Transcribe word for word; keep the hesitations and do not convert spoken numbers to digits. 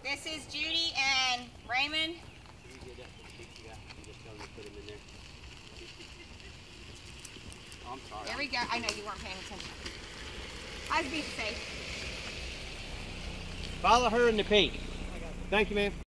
This is Judy and Raymond. I'm sorry. There we go. I know you weren't paying attention. I was being safe. Follow her in the pink. Thank you, ma'am.